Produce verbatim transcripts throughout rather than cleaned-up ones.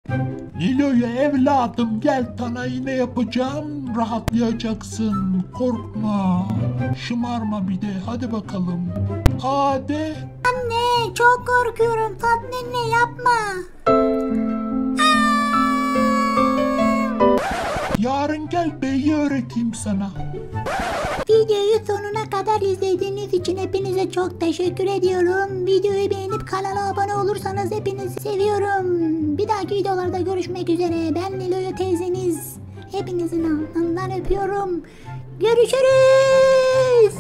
Nilo'ya evladım gel, sana iğne yapacağım, rahatlayacaksın, korkma, şımarma bir de, hadi bakalım. Hadi. Anne çok korkuyorum, Fatma yapma. Yarın gel, beyi öğreteyim sana. Videoyu sonuna kadar izlediğiniz için hepinize çok teşekkür ediyorum. Videoyu beğenip kanala abone olursanız hepinizi seviyorum. Bir dahaki videolarda görüşmek üzere. Ben Nilo'ya teyzeniz. Hepinizin alnından öpüyorum. Görüşürüz.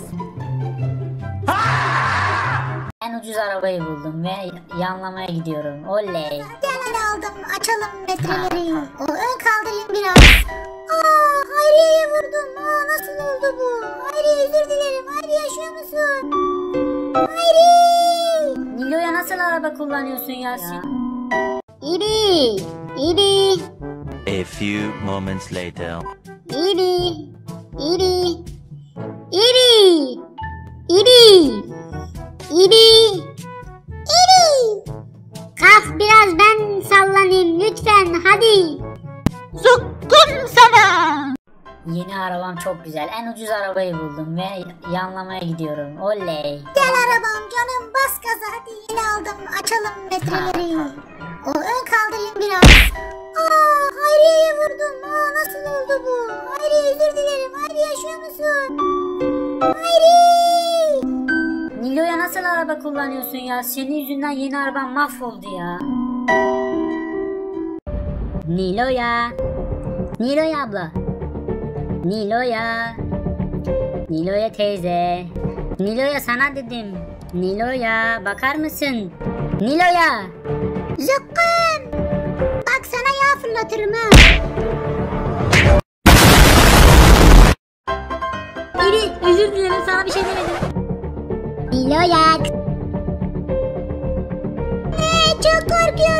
En ucuz arabayı buldum ve yanlamaya gidiyorum. Oley. Gelen aldım. Açalım metreleri. O ön kaldırayım biraz. Aa, Hayriye'ye vurdum. Aa, nasıl oldu bu? Hayriye özür dilerim. Hayriye yaşıyor musun? Hayriye. Nilo'ya nasıl araba kullanıyorsun Yasin? Ya. İri. İri. A few moments later. İri. İri. İri. İri. İri. İri. Kalk biraz ben sallanayım lütfen hadi. Zıkkım sana. Yeni arabam çok güzel. En ucuz arabayı buldum ve yanlamaya gidiyorum. Oley. Gel arabam canım, bas gaza hadi, yeni aldım. Açalım metreleri. O ön kaldırayım biraz. Aa, Hayriye'ye vurdum. Aa, nasıl oldu bu? Hayriye özür dilerim. Hayriye yaşıyor musun? Hayriye. Nilo'ya nasıl araba kullanıyorsun ya? Senin yüzünden yeni arabam mahvoldu ya. Nilo'ya. Nilo'ya abla. Nilo'ya. Nilo'ya teyze. Nilo'ya sana dedim. Nilo'ya bakar mısın? Nilo'ya. Zıkkım. Bak sana yağ fırlatırım ha. İri özür dilerim, sana bir şey demedim. Nilo'ya. Ee, çok korkuyorum.